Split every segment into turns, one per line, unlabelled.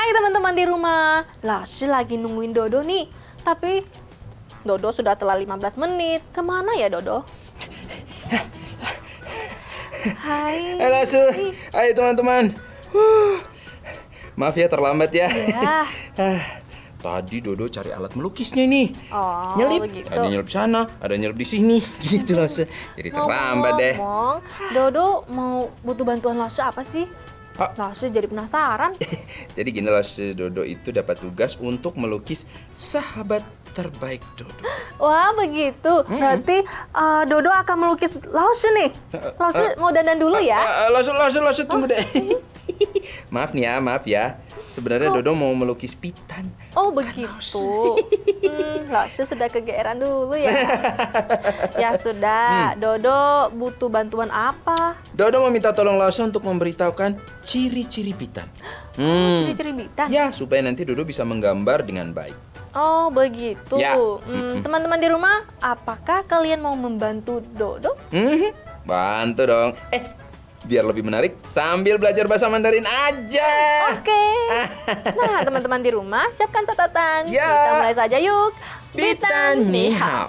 Hai teman-teman di rumah. Lasih lagi nungguin Dodo nih. Tapi Dodo sudah telat 15 menit. Kemana ya Dodo? Hai.
Halo Lasih. Hai teman-teman. Maaf ya terlambat ya.
Ya.
Tadi Dodo cari alat melukisnya nih.
Oh,
nyelip.
begitu.
Ada nyelip sana, ada nyelip di sini. Gitu Lasih. Jadi terlambat deh.
Ngomong, Dodo mau butuh bantuan Lasih apa sih? Lasih jadi penasaran.
Jadi gini Lasih, Dodo itu dapat tugas untuk melukis sahabat terbaik Dodo.
Wah begitu. Berarti Dodo akan melukis Lasih nih. Lasih mau dandan dulu ya?
Lasih tunggu deh. Maaf ya. Sebenarnya Dodo mau melukis Pitan.
Oh begitu. Lasih sudah kegeeran dulu ya. Ya sudah. Dodo butuh bantuan apa?
Dodo meminta tolong Lasih untuk memberitahukan ciri-ciri Pitan.
Ciri-ciri Pitan?
Ya, supaya nanti Dodo bisa menggambar dengan baik.
Oh begitu.
Ya.
Teman-teman di rumah, apakah kalian mau membantu Dodo?
Bantu dong. Biar lebih menarik, sambil belajar bahasa Mandarin aja.
Oke. Nah, teman-teman di rumah, siapkan catatan.
Ya.
Kita mulai saja yuk.
Pitan ni hao.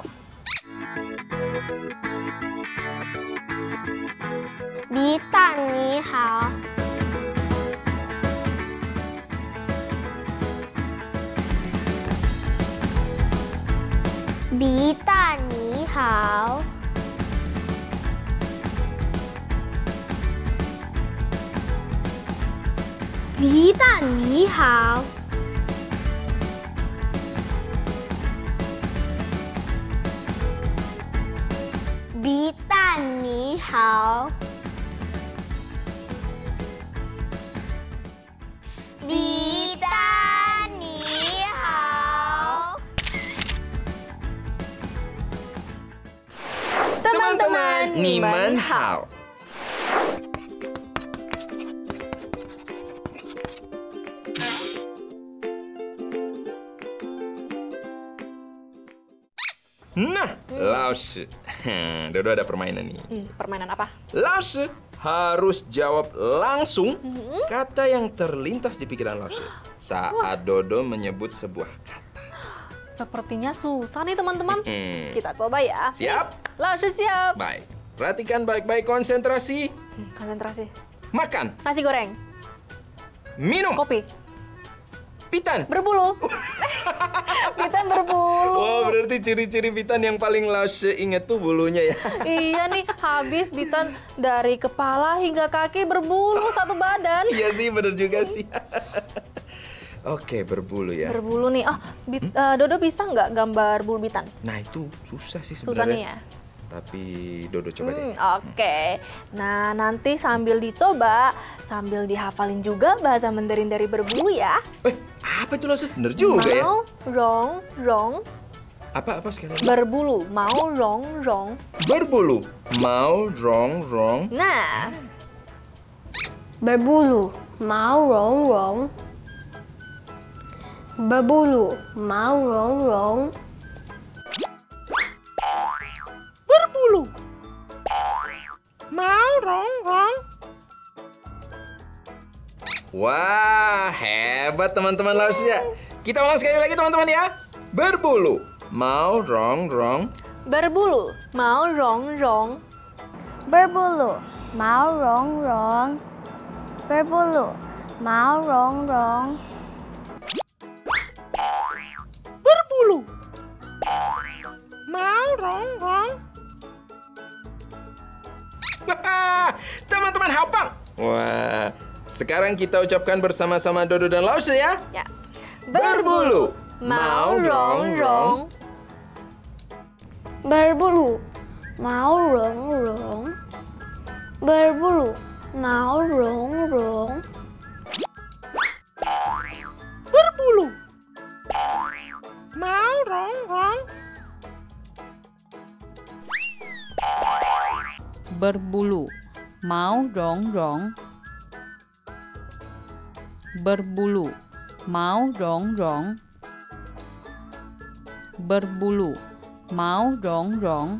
Pitan ni hao. Pitan ni hao. Pitan ni hao. Pitan ni hao. Pitan ni hao.
Teman-teman,
ni man hao. Nah, Lasih. Dodo ada permainan nih.
Permainan apa?
Lasih harus jawab langsung kata yang terlintas di pikiran Lasih saat Dodo menyebut sebuah kata.
Sepertinya susah nih teman-teman. Kita coba ya.
Siap?
Lasih siap.
Baik. Perhatikan baik-baik, konsentrasi.
Konsentrasi.
Makan.
Nasi goreng.
Minum.
Kopi.
Pitan.
Berbulu. Pitan berbulu.
Oh, berarti ciri-ciri Pitan yang paling Lasih inget tuh bulunya ya.
Iya nih, habis Pitan dari kepala hingga kaki berbulu satu badan.
Iya sih, bener juga sih. Oke, berbulu ya.
Berbulu nih. Dodo bisa nggak gambar bulu Pitan?
Nah, itu susah sih
Susah nih
sebenarnya.
ya.
Tapi Dodo coba deh.
Oke. Nah, nanti sambil dicoba, sambil dihafalin juga bahasa Mandarin dari berbulu ya.
Apa itu Lasih? Bener juga ya.
Mau, rong.
Apa sekali?
Berbulu. Mau, rong.
Berbulu. Mau, rong.
Nah,
Berbulu, mau rong. Berbulu, mau rong.
Berbulu. Mau, rong. Wah, hebat teman-teman Lasih ya. Kita ulang sekali lagi teman-teman ya. Berbulu. Mau, rong.
berbulu. Mau, rong.
Berbulu, mau rong. Berbulu, mau rong.
Berbulu. Mau, rong. Teman-teman hafal. Wah, sekarang kita ucapkan bersama-sama Dodo dan Lasih ya.
Ya.
Berbulu.
Mau, rong.
Berbulu, mau rong. Berbulu, mau rong.
Berbulu. Mau, rong.
Berbulu, mau rong. Berbulu, mau rong. Berbulu, mau rong.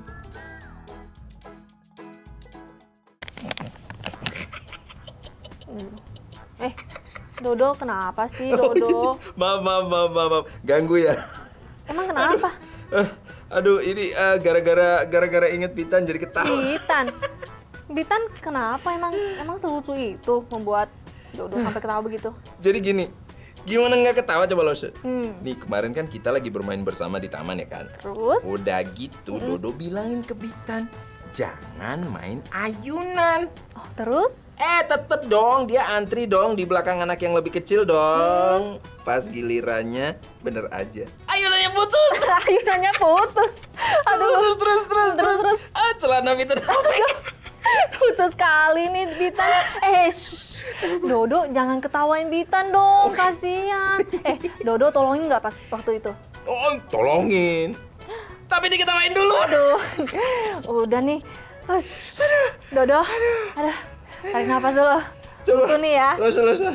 Dodo kenapa sih, Dodo?
Maaf. Ganggu ya.
Emang kenapa?
Aduh, ini gara-gara inget Bitan jadi ketawa.
Bitan kenapa emang selucu itu membuat Dodo sampai ketawa begitu?
Jadi gini, gimana nggak ketawa coba Lose? Nih kemarin kan kita lagi bermain bersama di taman ya kan?
Terus?
Udah gitu Dodo bilangin ke Bitan, jangan main ayunan.
Oh, terus?
Tetep dong, dia antri dong di belakang anak yang lebih kecil dong. Pas gilirannya bener aja, ayunannya putus.
Ayunannya putus. Aduh.
Terus. Celana Bitan robek.
Lucu sekali nih Bitan. Dodo jangan ketawain Bitan dong, kasihan. Dodo tolongin nggak pas waktu itu?
Oh, tolongin. Tapi diketawain dulu.
Aduh, udah nih. Dodo, aduh, tarik nafas dulu.
Coba.
Lucu nih ya.
Lose.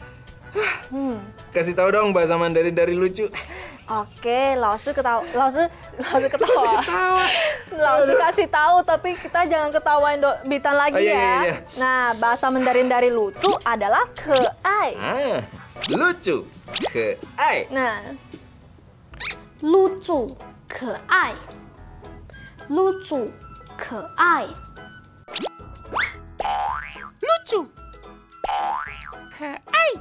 Kasih tahu dong bahasa Mandarin dari lucu.
Oke, Lause ketawa. Lause kasih tahu, tapi kita jangan ketawain Bitan lagi ya.
Iya.
Nah, bahasa Mandarin dari lucu adalah keai.
Lucu, keai.
Nah, lucu, keai. Lucu, keai.
Lucu, keai.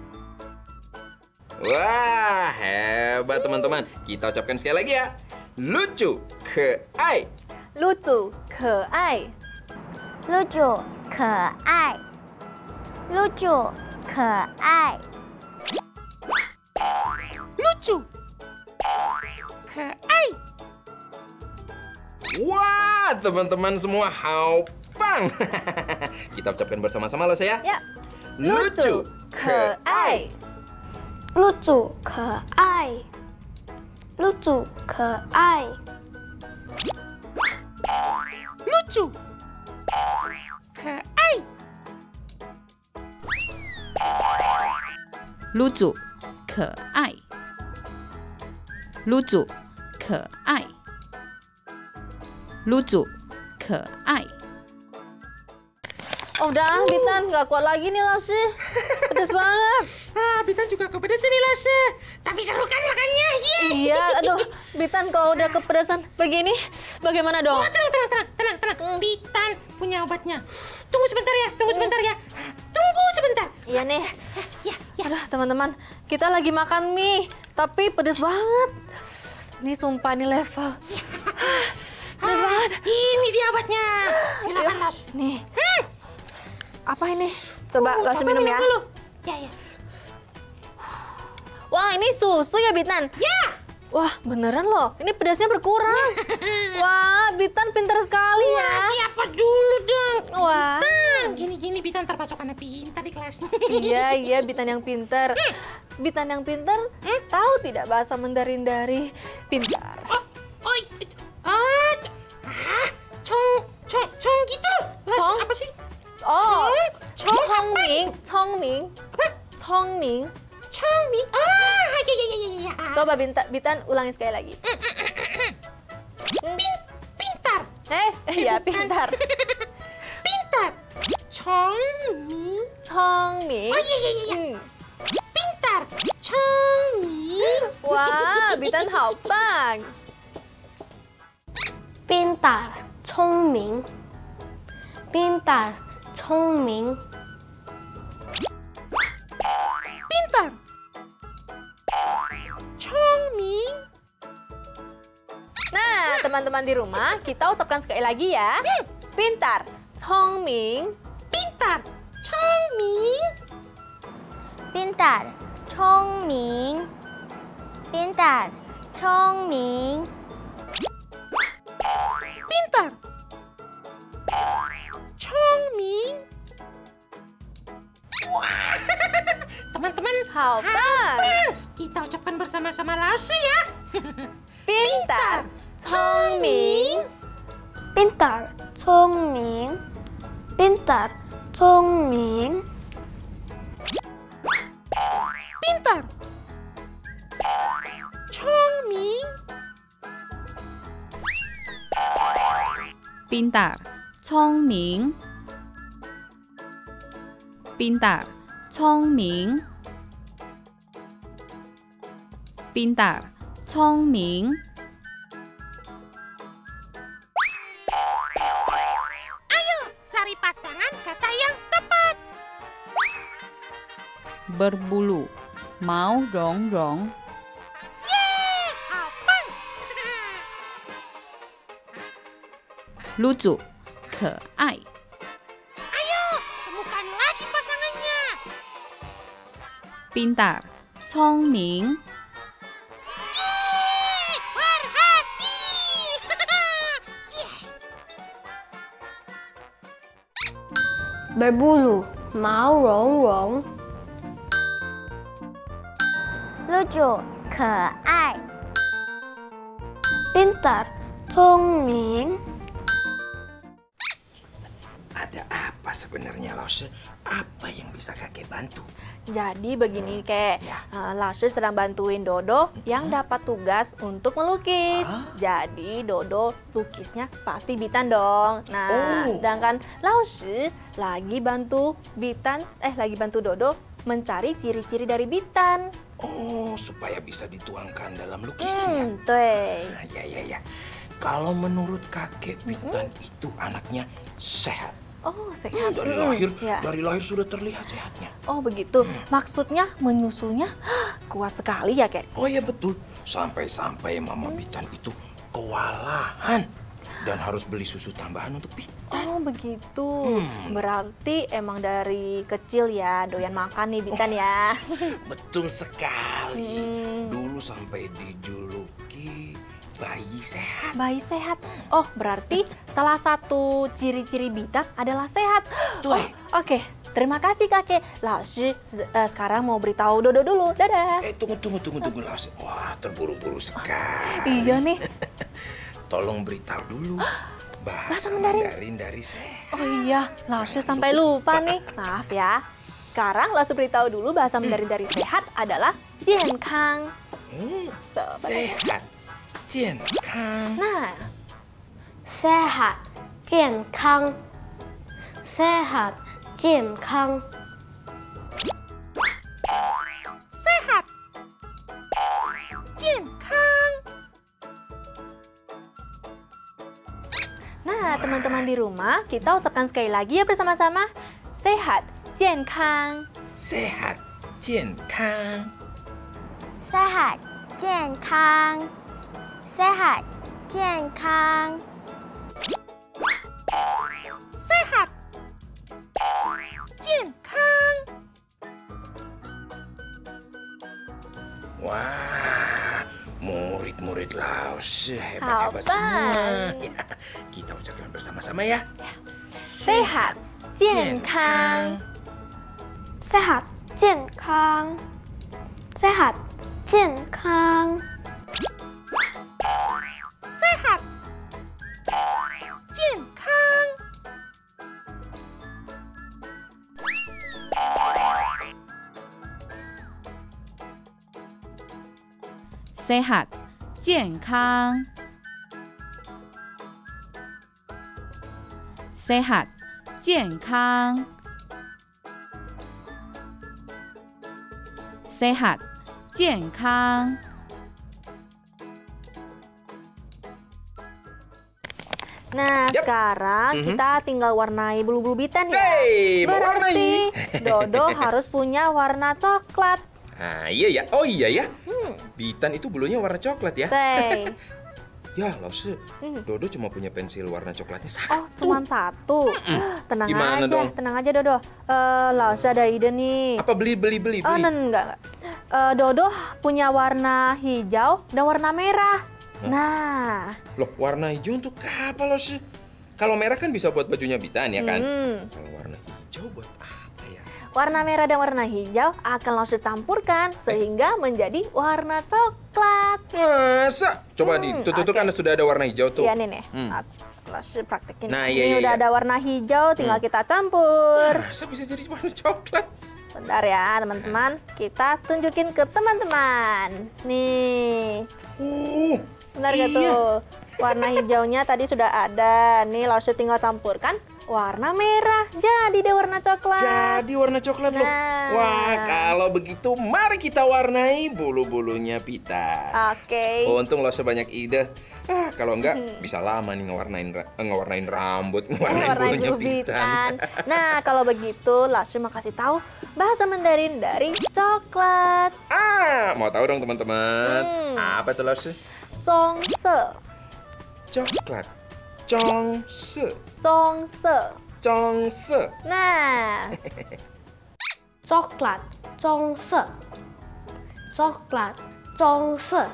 Wah, hebat teman-teman. Kita ucapkan sekali lagi ya. Lucu, keai.
Lucu, keai.
Lucu, keai. Lucu, keai.
Lucu, keai. Wah, teman-teman semua haupang. Kita ucapkan bersama-sama loh saya.
Ya.
Lucu, keai.
Lucu, keai. Lucu, keai.
Lucu, keai.
lucu, 可爱 lucu, 可爱 lucu, 可爱
Udah, Bitan nggak kuat lagi nih Lause. Pedes banget.
Bitan juga kepedesan nih Lause. Tapi seru kan makannya?
Iya, aduh, Bitan kalau udah kepedesan begini, bagaimana dong?
Tenang. Bitan punya obatnya. Tunggu sebentar ya. Tunggu sebentar.
Iya nih.
Ya.
Aduh, teman-teman, kita lagi makan mie, tapi pedes banget. Ini sumpah ini level. Pedes banget.
Ini dia obatnya. Silakan Los.
Nih. Apa ini? Coba Lause minum ya.
Dulu. Ya.
Wah, ini susu ya, Bitan?
Ya.
Wah, beneran loh. Ini pedasnya berkurang. Wah, Bitan pintar sekali ya.
Siapa dulu dong?
Wah.
Gini Bitan termasuk anak pintar di kelas.
Iya, Bitan yang pintar. Bitan yang pintar tahu tidak bahasa Mandarin dari pintar?
Cong gitu loh. Los,
Cong?
apa sih?
Oh,
Cong
Congming.
Congming. Ya.
Coba Bitan ulangi sekali lagi.
Pintar.
Ya pintar.
Pintar. Congming.
Congming.
Oh iya. Pintar. Congming.
Wah, Bitan haupang.
pintar, 聪明 pintar, 聪明
Pintar. Congming.
Nah, teman-teman di rumah, kita ucapkan sekali lagi ya. Pintar, 聪明
Pintar. Congming.
pintar, 聪明 pintar, 聪明
Pintar. Congming. Wah. Teman-teman,
haupang.
kita ucapkan bersama-sama Lause ya.
Pintar, 聪明
pintar, 聪明 pintar, 聪明
Pintar. Congming.
pintar, 聪明 pintar, 聪明 pintar, 聪明
Cari pasangan kata yang tepat.
berbulu, 毛茸茸
Apang.
lucu, 可爱
Ayo, temukan lagi pasangannya.
pintar, 聪明
Berhasil.
berbulu, 毛茸茸，lucu, 可爱，pintar, 聪明。
Ada apa sebenarnya, Lause? Apa yang bisa kakek bantu?
Jadi begini kek,
Ya.
Lause sedang bantuin Dodo yang dapat tugas untuk melukis. Jadi Dodo lukisnya pasti Bitan dong. Nah,
Oh.
sedangkan Lause lagi bantu Dodo mencari ciri-ciri dari Bitan.
Oh, supaya bisa dituangkan dalam lukisannya.
Tuh.
Nah, ya. Kalau menurut kakek, Bitan itu anaknya sehat.
Oh, sehat.
Dari lahir sudah terlihat sehatnya.
Oh, begitu. Maksudnya menyusunya kuat sekali ya, Kek?
Oh ya betul. Sampai-sampai Mama Bitan itu kewalahan dan harus beli susu tambahan untuk Bitan.
Oh, begitu. Berarti emang dari kecil ya doyan makan nih Bitan ya.
Betul sekali. Dulu sampai dijuluki bayi sehat.
Bayi sehat. Oh, berarti salah satu ciri-ciri Bitan adalah sehat.
Tuh.
Oh, oke. Terima kasih kakek. Lause sekarang mau beritahu Dodo dulu. Dadah.
Tunggu, Lause. Wah, terburu-buru sekali.
Iya nih.
Tolong beritahu dulu bahasa
Mandarin.
Mandarin dari sehat.
Oh iya, Lause sampai lupa nih. Maaf ya. Sekarang Lause beritahu dulu bahasa Mandarin dari sehat adalah 健康. Coba deh.
Sehat, 健康.
Nah,
sehat, 健康，sehat, 健康。
Sehat. 健康.
Nah, teman-teman di rumah, kita ucapkan sekali lagi ya bersama-sama. Sehat, 健康.
Sehat, 健康.
sehat, 健康，sehat, 健康。
Sehat. 健康.
Wah, murid-murid Lause hebat-hebat semua.
Hebat.
Ya, kita ucapkan bersama-sama ya.
Sehat, 健康.
sehat, 健康，sehat, 健康。
Sehat. 健康.
sehat, 健康 sehat, 健康 sehat, 健康
Nah,
Yap.
sekarang kita tinggal warnai bulu-bulu Bitan ya.
Hey, mau
Berarti
warnai.
Dodo harus punya warna coklat.
Nah, iya ya. Oh iya ya. Bitan itu bulunya warna coklat ya.
Teh.
Ya, Lause. Dodo cuma punya pensil warna coklatnya satu.
Oh, cuma satu. Tenang
Gimana
aja,
dong?
tenang aja Dodo. Lause ada ide nih.
Apa beli?
Oh, enggak. Dodo punya warna hijau dan warna merah. Nah,
Loh, warna hijau untuk apa, Lause? Kalau merah kan bisa buat bajunya Bitan ya kan? Kalau warna hijau buat apa ya?
warna merah dan warna hijau akan Lause campurkan sehingga menjadi warna coklat.
Masa? Coba tuh
oke.
kan sudah ada warna hijau tuh.
Iya nih. Lause praktekin.
Nah,
Ini
iya,
udah
iya.
ada warna hijau, tinggal kita campur.
Masa bisa jadi warna coklat?
Bentar ya teman-teman, kita tunjukin ke teman-teman. Nih, benar gak
Iya.
tuh? Warna hijaunya tadi sudah ada. Nih Lause tinggal campurkan warna merah. Jadi deh warna coklat.
Jadi warna coklat loh.
Nah.
Wah, kalau begitu mari kita warnai bulu-bulunya Pita.
Oke.
Untung lo sebanyak ide. Kalau enggak bisa lama nih ngewarnain rambut, ngewarnain bulunya
bulu
Pitan.
Nah, kalau begitu Lasri mau kasih tahu bahasa Mandarin dari coklat.
Mau tahu dong teman-teman? Apa tuh Lasri?
Zongse.
Coklat. Zongse.
Zongse.
Zongse.
Nah,
coklat, 棕色 coklat, 棕色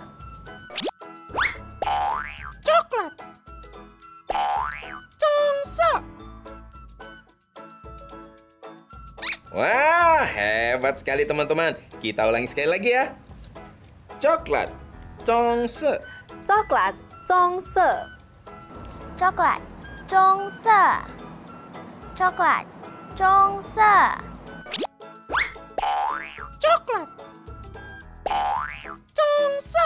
Coklat. Congse.
Wah, hebat sekali teman-teman. Kita ulangi sekali lagi ya. Coklat. Zongse.
coklat, zongse.
coklat, 棕色 coklat, 棕色
Coklat. Congse.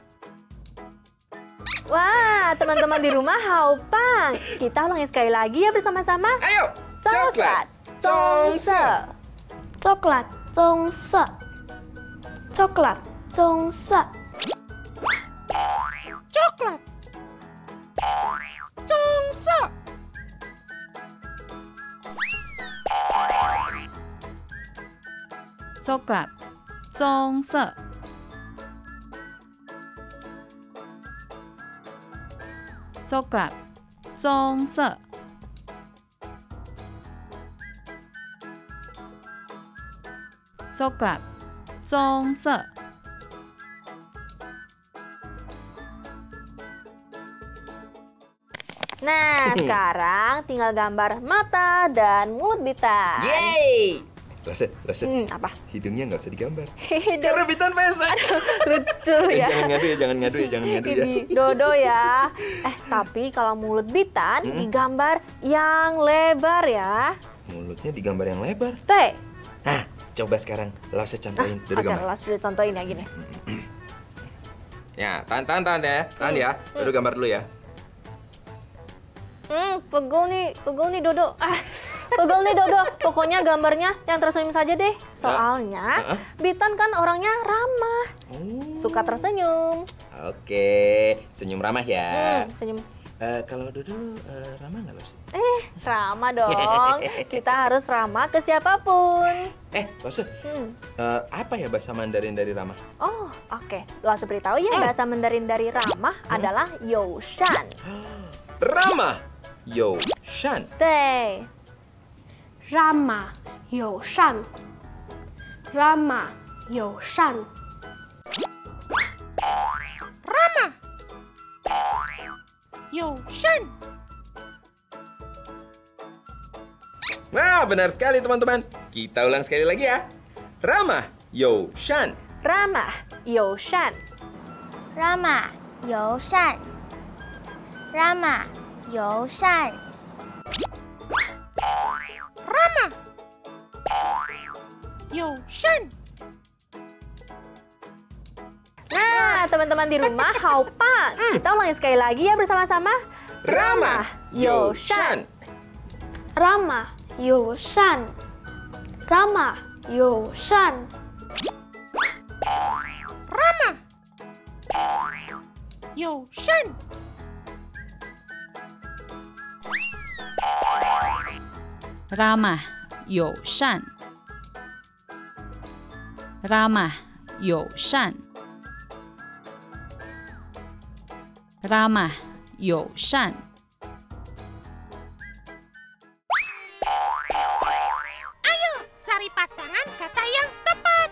Wah, teman-teman di rumah haupang. Kita ulangi sekali lagi ya bersama-sama.
Ayo.
Coklat, zongse.
coklat, 棕色 coklat, 棕色
Coklat. Congse.
coklat, 棕色，coklat, 棕色，coklat, 棕色。
Nah, sekarang tinggal gambar mata dan mulut Bita.
Yeay. Lase.
Apa?
Hidungnya nggak usah digambar.
Hidung.
Karena Bitan pesek.
Lucu ya.
Jangan ngadu ya.
Ini Dodo ya. Tapi kalau mulut Bitan digambar yang lebar ya.
Mulutnya digambar yang lebar.
Teh.
Nah, coba sekarang Lase contohin dulu
Oke,
gambar.
langsung contohin ya gini.
Ya, tahan ya. Tahan ya. Dulu gambar dulu ya.
Pegel nih Dodo. Pegel nih Dodo. Pokoknya gambarnya yang tersenyum saja deh. Soalnya Bitan kan orangnya ramah. Suka tersenyum.
Oke, senyum ramah ya.
Senyum.
Kalau Dodo ramah nggak Lase?
Ramah dong. Kita harus ramah ke siapapun.
Lase, apa ya bahasa Mandarin dari ramah?
Oh, oke. Langsung beritahu ya, bahasa Mandarin dari ramah adalah Youshan.
Ramah, Youshan.
Teh.
ramah, 友善 ramah, 友善
Ramah. Youshan.
Nah, benar sekali teman-teman. Kita ulang sekali lagi ya. Ramah, Youshan.
Ramah, Youshan.
ramah, 友善 ramah, 友善
Ramah. Youshan.
Nah, teman-teman di rumah haupang. Kita ulangi sekali lagi ya bersama-sama.
Ramah, Youshan.
ramah, 友善 ramah, 友善
Ramah. Youshan.
ramah, 友善，ramah, 友善，ramah, 友善。
Ayo, cari pasangan kata yang tepat.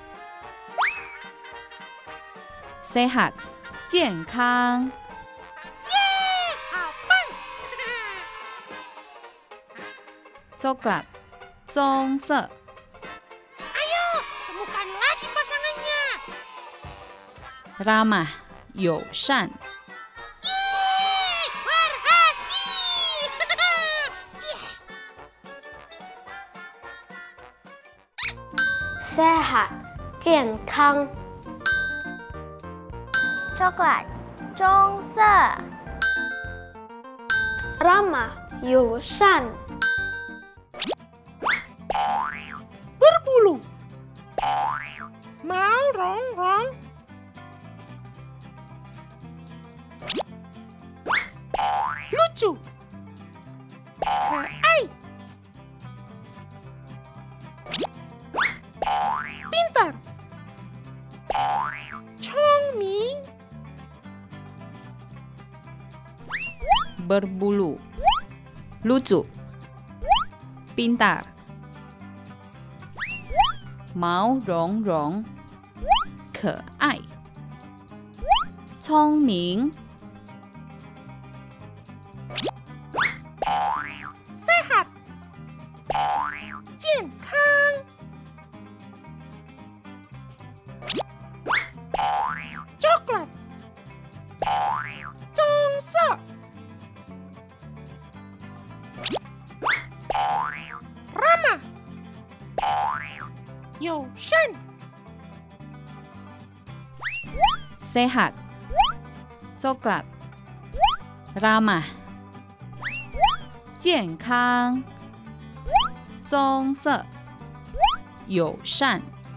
sehat, 健康，
Apang.
coklat, 棕色，
Ayo, temukan lagi pasangannya.
ramah, 友善，
Berhasil.
sehat, 健康 coklat, 棕色 ramah, 友善
berbulu, lucu, pintar,毛茸茸，可爱，聪明。
sehat, 健康。coklat, 棕色。ramah, 友善。
sehat, coklat, ramah, 健康，棕色，友善。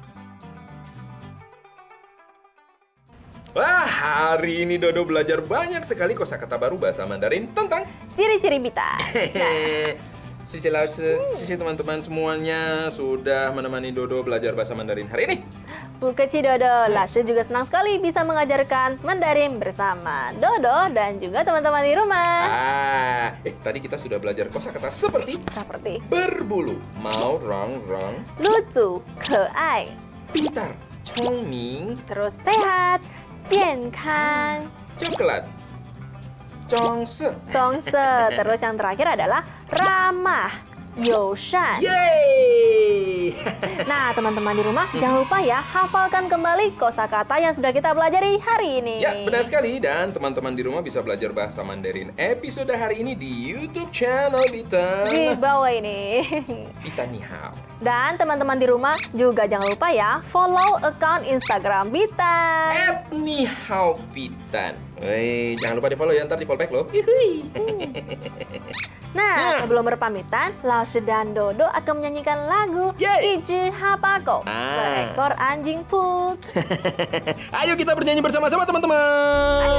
Wah, hari ini Dodo belajar banyak sekali kosakata baru bahasa Mandarin tentang
Ciri-ciri Bitan.
Sisi Lause, sisi teman-teman semuanya sudah menemani Dodo belajar bahasa Mandarin hari ini.
Bu Kecil Dodo, Lashe juga senang sekali bisa mengajarkan Mandarin bersama Dodo dan juga teman-teman di rumah.
Tadi kita sudah belajar kosakata seperti berbulu, mau rong rong,
lucu, keai,
pintar, congming,
terus sehat, 健康,
coklat, zhongse.
Terus yang terakhir adalah ramah, 友善.
Yeay!
Nah, teman-teman di rumah, jangan lupa ya, hafalkan kembali kosakata yang sudah kita pelajari hari ini.
Ya, benar sekali. Dan teman-teman di rumah bisa belajar bahasa Mandarin episode hari ini di YouTube channel Bitan.
Di bawah ini.
Bitan Ni Hao.
Dan teman-teman di rumah juga jangan lupa ya, follow account Instagram Bitan.
@nihao_bitan. Jangan lupa di follow ya, ntar di follow back loh.
Nah, sebelum berpamitan, Lashe dan Dodo akan menyanyikan lagu Ichi Hapako, seekor anjing put.
Ayo kita bernyanyi bersama-sama teman-teman.
Ayo.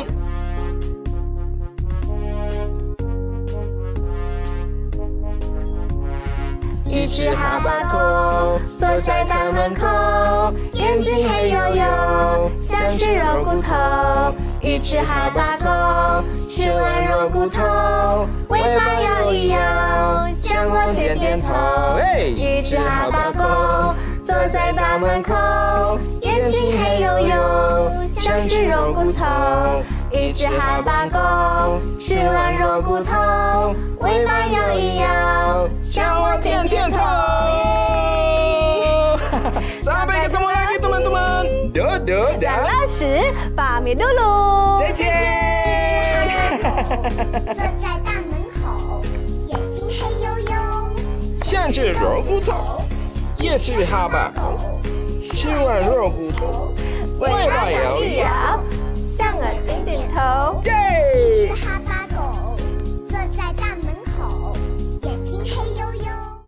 一只哈巴狗坐在大门口，眼睛黑黝黝，像是肉骨头。一只哈巴狗吃完肉骨头，尾巴摇一摇，向我点点头。一只哈巴狗坐在大门口，眼睛黑黝黝，像是肉骨头。一只哈巴狗吃完肉骨头，尾巴摇一摇，向我点点头。
Sampai ketemu lagi teman-teman. Dodo dan
Lashe pamit dulu.
再见。
坐在大门口，眼睛黑黝黝，
像只肉骨头，一只哈巴狗，吃完肉骨头，尾巴摇一摇，
向我点点头。
耶！